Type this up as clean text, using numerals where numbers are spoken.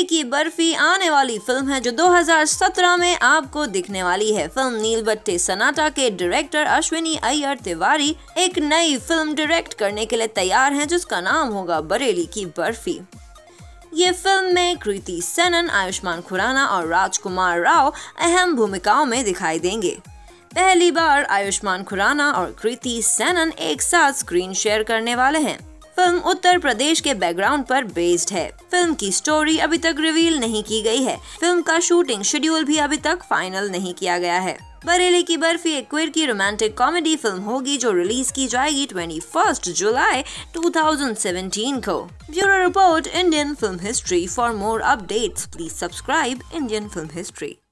की बर्फी आने वाली फिल्म है जो 2017 में आपको दिखने वाली है। फिल्म नीलबट्टे सन्नाटा के डायरेक्टर अश्विनी अय्यर तिवारी एक नई फिल्म डायरेक्ट करने के लिए तैयार हैं जिसका नाम होगा बरेली की बर्फी। ये फिल्म में कृति सनन, आयुष्मान खुराना और राजकुमार राव अहम भूमिकाओं में दिखाई देंगे। पहली बार आयुष्मान खुराना और कृति सनन एक साथ स्क्रीन शेयर करने वाले हैं। फिल्म उत्तर प्रदेश के बैकग्राउंड पर बेस्ड है। फिल्म की स्टोरी अभी तक रिवील नहीं की गई है। फिल्म का शूटिंग शेड्यूल भी अभी तक फाइनल नहीं किया गया है। बरेली की बर्फी एक क्विर की रोमांटिक कॉमेडी फिल्म होगी जो रिलीज की जाएगी 21 जुलाई 2017 को। Bureau report, Indian film history. For more updates please subscribe Indian film history.